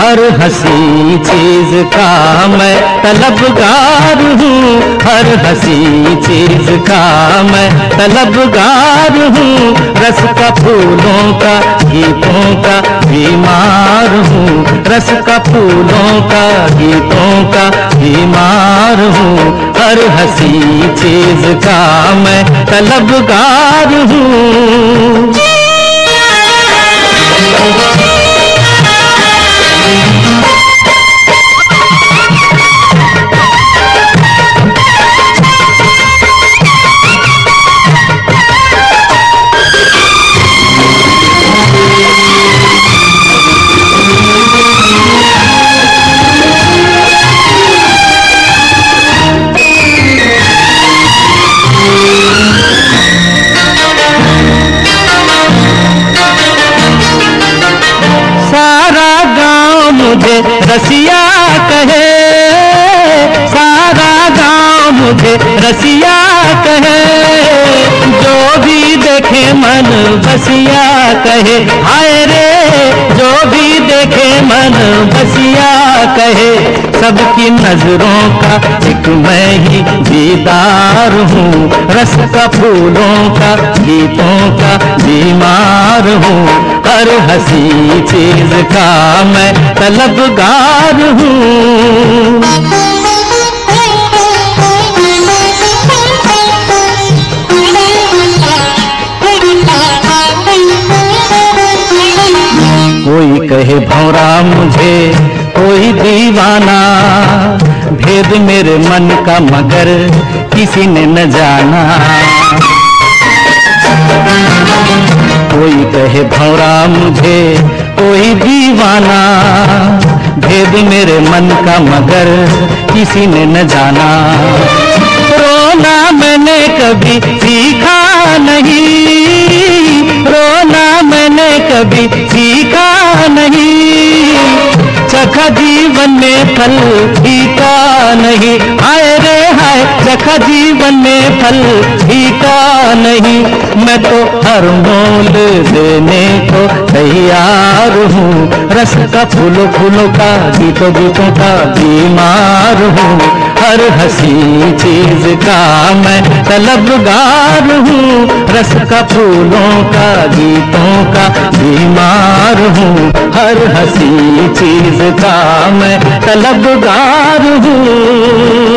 हर हंसी चीज का मैं तलबगार हूँ, हर हंसी चीज का मैं तलबगार हूँ। रस का फूलों का गीतों का बीमार हूँ, रस का फूलों का गीतों का बीमार हूँ। हर हंसी चीज का मैं तलबगार हूँ। मुझे रसिया कहे, सारा गाँव मुझे रसिया कहे, जो भी देखे मन बसिया कहे। हाय रे जो भी देखे मन बसिया कहे। सबकी नजरों का एक मैं ही दीदार हूँ, रस का फूलों का गीतों का बीमार हूँ। हर हंसी चीज का मैं तलबगार हूँ। कोई कहे भौरा मुझे कोई दीवाना, भेद मेरे मन का मगर किसी ने न जाना। कोई कहे भौरा मुझे कोई दीवाना, भेद मेरे मन का मगर किसी ने न जाना। रोना मैंने कभी सीखा नहीं, रोना मैंने कभी सीखा नहीं, चखा जीवन में फल पीता नहीं। हाय रे हाय चखा जीवन में फल पीता नहीं। मैं तो हर मोल देने को तैयार हूँ, रस का फूलों फूलों का गीतों गीतों का बीमार हूँ। हर हंसी चीज का मैं तलबगार हूँ, रस का फूलों का गीतों का बीमार हूँ। हर हंसी चीज का मैं तलबगार हूँ।